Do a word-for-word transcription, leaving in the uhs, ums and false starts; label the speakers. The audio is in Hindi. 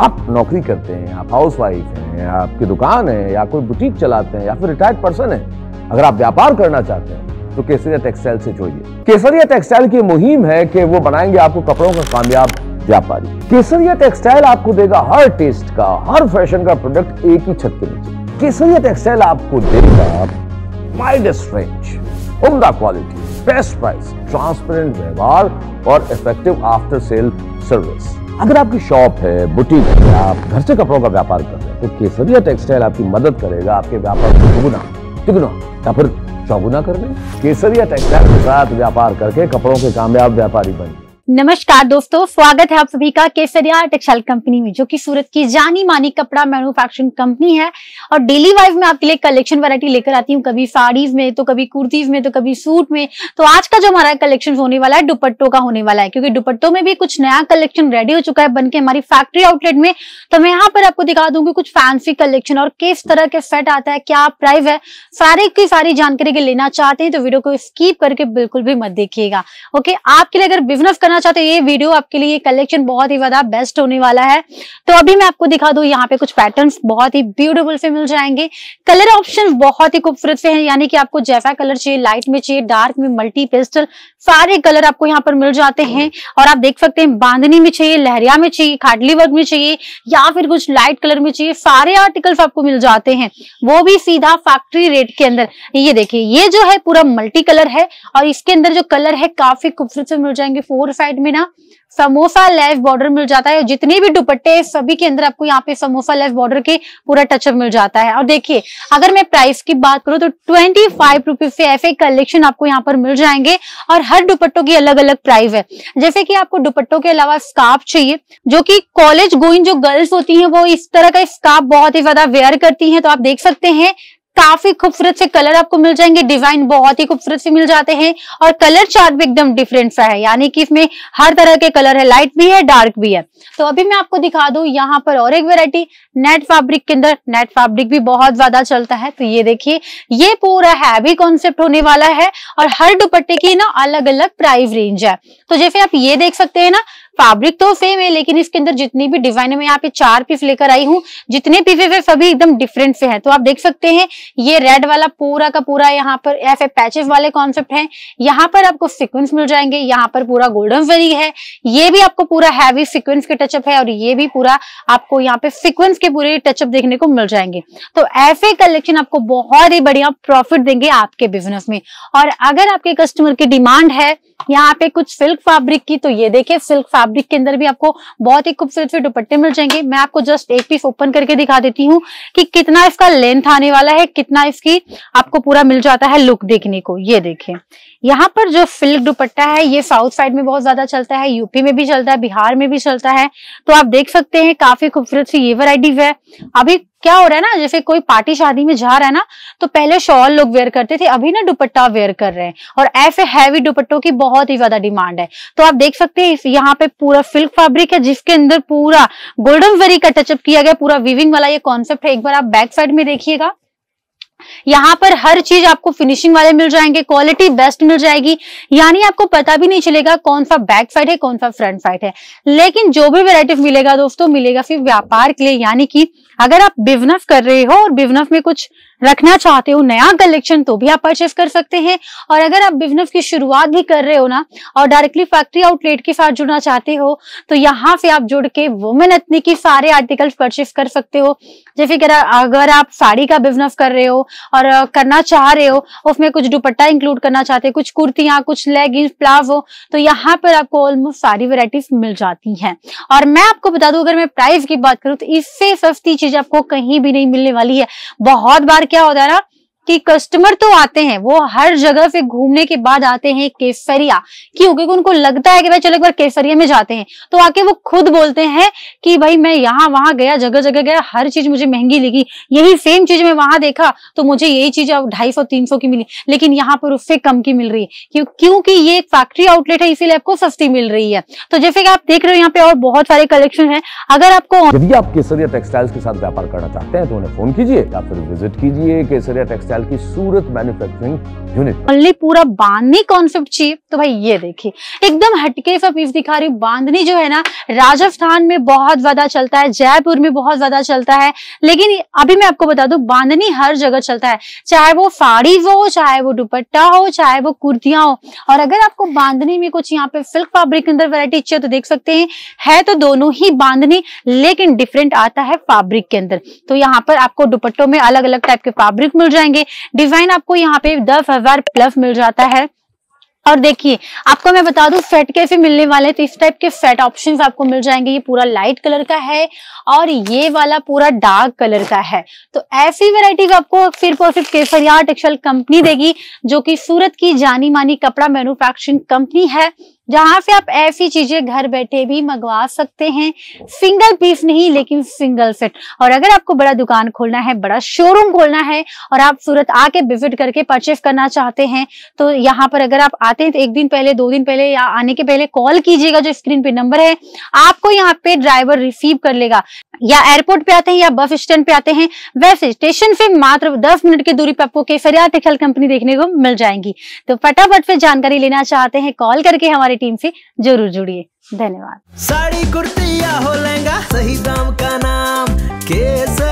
Speaker 1: आप नौकरी करते हैं, आप हाउस वाइफ हैं, आपकी दुकान है या कोई बुटीक चलाते हैं या फिर रिटायर्ड पर्सन है, अगर आप व्यापार करना चाहते हैं तो केसरिया टेक्सटाइल से जुड़िए। केसरिया टेक्सटाइल की मुहिम है कि वो बनाएंगे आपको कपड़ों का कामयाब व्यापारी। केसरिया टेक्सटाइल आपको देगा हर टेस्ट का, हर फैशन का प्रोडक्ट एक ही छत के नीचे। केसरिया टेक्सटाइल आपको देगा वाइडेस्ट रेंज, उम्दा क्वालिटी, बेस्ट प्राइस, ट्रांसपेरेंट व्यवहार और इफेक्टिव आफ्टर सेल सर्विस। अगर आपकी शॉप है, बुटीक है, आप घर से कपड़ों का व्यापार कर रहे हैं तो केसरिया टेक्सटाइल आपकी मदद करेगा आपके व्यापार को दुगुना, तिगुना या फिर चौगुना करने। केसरिया टेक्सटाइल के साथ व्यापार करके कपड़ों के कामयाब व्यापारी बनिए।
Speaker 2: नमस्कार दोस्तों, स्वागत है आप सभी का केसरिया टेक्सटाइल कंपनी में, जो कि सूरत की जानी मानी कपड़ा मैन्युफैक्चरिंग कंपनी है। और डेली वाइज में आपके लिए कलेक्शन वैरायटी लेकर आती हूँ, कभी साड़ीज में तो कभी कुर्तीज में तो कभी सूट में। तो आज का जो हमारा कलेक्शन होने वाला है दुपट्टों का होने वाला है, क्योंकि दुपट्टों में भी कुछ नया कलेक्शन रेडी हो चुका है बनके हमारी फैक्ट्री आउटलेट में। तो मैं यहाँ पर आपको दिखा दूंगी कुछ फैंसी कलेक्शन और किस तरह के सेट आता है, क्या प्राइस है, सारी की सारी जानकारी के लेना चाहते हैं तो वीडियो को स्किप करके बिल्कुल भी मत देखिएगा। ओके, आपके लिए अगर बिजनेस करना चाहते हैं ये वीडियो आपके लिए, कलेक्शन बहुत ही ज्यादा बेस्ट होने वाला है। तो अभी मैं आपको दिखा दूं, यहाँ पे कुछ पैटर्न्स बहुत ही ब्यूटीफुल से मिल जाएंगे। कलर ऑप्शन बहुत ही खूबसूरत से हैं, यानी कि आपको जैसा कलर चाहिए, लाइट में चाहिए, डार्क में, मल्टी पेस्टल, सारे कलर आपको यहाँ पर मिल जाते हैं। और आप देख सकते हैं बांधनी में चाहिए, लहरिया में चाहिए, खाटली वर्क में चाहिए या फिर कुछ लाइट कलर में चाहिए, सारे आर्टिकल्स आपको मिल जाते हैं, वो भी सीधा फैक्ट्री रेट के अंदर। ये देखिए, ये जो है पूरा मल्टी कलर है और इसके अंदर जो कलर है काफी खूबसूरत से मिल जाएंगे। फोर साइड में ना समोसा लेस बॉर्डर मिल जाता है। जितने भी दुपट्टे सभी के अंदर आपको यहाँ पे समोसा लेस बॉर्डर के पूरा टचअप मिल जाता है। और देखिए, अगर मैं प्राइस की बात करूं तो ट्वेंटी फाइव रुपीज से ऐसे कलेक्शन आपको यहाँ पर मिल जाएंगे और हर दुपट्टों की अलग अलग प्राइस है। जैसे कि आपको दुपट्टों के अलावा स्कार्फ चाहिए, जो कि कॉलेज गोइंग जो गर्ल्स होती हैं वो इस तरह का स्कार्फ बहुत ही ज्यादा वेयर करती हैं। तो आप देख सकते हैं काफी खूबसूरत से कलर आपको मिल जाएंगे, डिजाइन बहुत ही खूबसूरत से मिल जाते हैं और कलर चार्ट भी एकदम डिफरेंट सा है, यानी कि इसमें हर तरह के कलर है, लाइट भी है, डार्क भी है। तो अभी मैं आपको दिखा दूं यहाँ पर और एक वैरायटी नेट फैब्रिक के अंदर। नेट फैब्रिक भी बहुत ज्यादा चलता है। तो ये देखिए, ये पूरा हैवी कॉन्सेप्ट होने वाला है और हर दुपट्टे की ना अलग अलग प्राइस रेंज है। तो जैसे आप ये देख सकते हैं ना, फैब्रिक तो सेम है लेकिन इसके अंदर जितनी भी डिजाइन है, मैं यहाँ पे चार पीस लेकर आई हूँ, जितने पीसेस है सभी एकदम डिफरेंट से हैं। तो आप देख सकते हैं ये रेड वाला पूरा का पूरा यहाँ पर ऐसे पैचेस वाले कॉन्सेप्ट है। यहाँ पर आपको सीक्वेंस मिल जाएंगे, यहाँ पर पूरा गोल्डन जरी है, ये भी आपको पूरा हैवी सीक्वेंस के टचअप है और ये भी पूरा आपको यहाँ पे सीक्वेंस के पूरे टचअप देखने को मिल जाएंगे। तो ऐसे कलेक्शन आपको बहुत ही बढ़िया प्रॉफिट देंगे आपके बिजनेस में। और अगर आपके कस्टमर की डिमांड है यहाँ पे कुछ सिल्क फैब्रिक की, तो ये देखिए सिल्क फैब्रिक के अंदर भी आपको बहुत ही खूबसूरत से दुपट्टे मिल जाएंगे। मैं आपको जस्ट एक पीस ओपन करके दिखा देती हूँ कि कितना इसका लेंथ आने वाला है, कितना इसकी आपको पूरा मिल जाता है लुक देखने को। ये देखिए, यहाँ पर जो सिल्क दुपट्टा है ये साउथ साइड में बहुत ज्यादा चलता है, यूपी में भी चलता है, बिहार में भी चलता है। तो आप देख सकते हैं काफी खूबसूरत सी ये वैरायटीज है। अभी क्या हो रहा है ना, जैसे कोई पार्टी शादी में जा रहा है ना, तो पहले शॉल लोग वेयर करते थे, अभी ना दुपट्टा वेयर कर रहे हैं और ऐसे हैवी दुपट्टों की बहुत ही ज्यादा डिमांड है। तो आप देख सकते हैं यहाँ पे पूरा सिल्क फैब्रिक है जिसके अंदर पूरा गोल्डन जरी का टचअप किया गया, पूरा वीविंग वाला ये कॉन्सेप्ट है। एक बार आप बैक साइड में देखिएगा, यहाँ पर हर चीज आपको फिनिशिंग वाले मिल जाएंगे, क्वालिटी बेस्ट मिल जाएगी, यानी आपको पता भी नहीं चलेगा कौन सा बैक साइड है कौन सा फ्रंट साइड है। लेकिन जो भी वैरायटी मिलेगा दोस्तों, मिलेगा सिर्फ व्यापार के लिए, यानी कि अगर आप बिजनेस कर रहे हो और बिजनेस में कुछ रखना चाहते हो नया कलेक्शन, तो भी आप परचेस कर सकते हैं। और अगर आप बिजनेस की शुरुआत भी कर रहे हो ना और डायरेक्टली फैक्ट्री आउटलेट के साथ जुड़ना चाहते हो, तो यहाँ से आप जुड़ के वुमेन एथनिक की सारे आर्टिकल्स परचेस कर सकते हो। जैसे कि अगर आप साड़ी का बिजनेस कर रहे हो और करना चाह रहे हो, उसमें कुछ दुपट्टा इंक्लूड करना चाहते हैं, कुछ कुर्तियां, कुछ लेगिंग्स, प्लाजो, तो यहाँ पर आपको ऑलमोस्ट सारी वेराइटीज मिल जाती हैं। और मैं आपको बता दूं, अगर मैं प्राइस की बात करूं तो इससे सस्ती चीज आपको कहीं भी नहीं मिलने वाली है। बहुत बार क्या होता है ना कि कस्टमर तो आते हैं, वो हर जगह से घूमने के बाद आते हैं केसरिया, क्यों? क्योंकि उनको लगता है कि भाई चलो एक बार केसरिया में जाते हैं, तो आके वो खुद बोलते हैं कि भाई मैं यहाँ वहां गया, जगह जगह गया, हर चीज मुझे महंगी लगी, यही सेम चीज मैं वहां देखा तो मुझे यही चीज ढाई सौ तीन सौ की मिली, लेकिन यहाँ पर उससे कम की मिल रही है। क्यों? क्योंकि ये एक फैक्ट्री आउटलेट है, इसीलिए आपको सस्ती मिल रही है। तो जैसे कि आप देख रहे हो यहाँ पे और बहुत सारे कलेक्शन है। अगर आपको
Speaker 1: यदि आप केसरिया टेक्सटाइल्स के साथ व्यापार करना चाहते हैं तो उन्हें फोन कीजिए या फिर विजिट कीजिए केसरिया टेक्सटाइल टेक्सटाइल की सूरत मैन्युफैक्चरिंग यूनिट।
Speaker 2: ओनली पूरा बांधनी कॉन्सेप्ट चाहिए तो भाई ये देखिए एकदम हटके सा पीस दिखा रही हूँ। बांधनी जो है ना राजस्थान में बहुत ज्यादा चलता है, जयपुर में बहुत ज्यादा चलता है, लेकिन अभी मैं आपको बता दूं बांधनी हर जगह चलता है, चाहे वो साड़ी हो, चाहे वो दुपट्टा हो, चाहे वो कुर्तियां हो। और अगर आपको बांधनी में कुछ यहाँ पे सिल्क फैब्रिक के अंदर वैरायटी चाहिए तो देख सकते हैं, है तो दोनों ही बांधनी लेकिन डिफरेंट आता है फैब्रिक के अंदर। तो यहाँ पर आपको दुपट्टों में अलग अलग टाइप के फैब्रिक मिल जाएंगे। डिजाइन आपको यहाँ पे दस हजार प्लस मिल जाता है। और देखिए आपको मैं बता दूं फेट कैसे मिलने वाले हैं, तो इस टाइप के फेट ऑप्शंस आपको मिल जाएंगे। ये पूरा लाइट कलर का है और ये वाला पूरा डार्क कलर का है। तो ऐसी वैरायटीज आपको सिर्फ और सिर्फ केसरिया टेक्सटाइल कंपनी देगी, जो कि सूरत की जानी मानी कपड़ा मैन्युफैक्चरिंग कंपनी है, जहां से आप ऐसी चीजें घर बैठे भी मंगवा सकते हैं। सिंगल पीस नहीं लेकिन सिंगल सेट। और अगर आपको बड़ा दुकान खोलना है, बड़ा शोरूम खोलना है और आप सूरत आके विजिट करके परचेस करना चाहते हैं, तो यहाँ पर अगर आप आते हैं तो एक दिन पहले, दो दिन पहले या आने के पहले कॉल कीजिएगा। जो स्क्रीन पे नंबर है आपको यहाँ पे ड्राइवर रिसीव कर लेगा। या एयरपोर्ट पे आते हैं या बस स्टैंड पे आते हैं, वैसे स्टेशन से मात्र दस मिनट की दूरी पे आपको केसरिया टेक्सटाइल कंपनी देखने को मिल जाएंगी। तो फटाफट से जानकारी लेना चाहते हैं, कॉल करके हमारी टीम से जरूर जुड़िए। धन्यवाद।
Speaker 3: साड़ी कुर्ती या हो लहंगा, सही दाम का नाम केसरिया।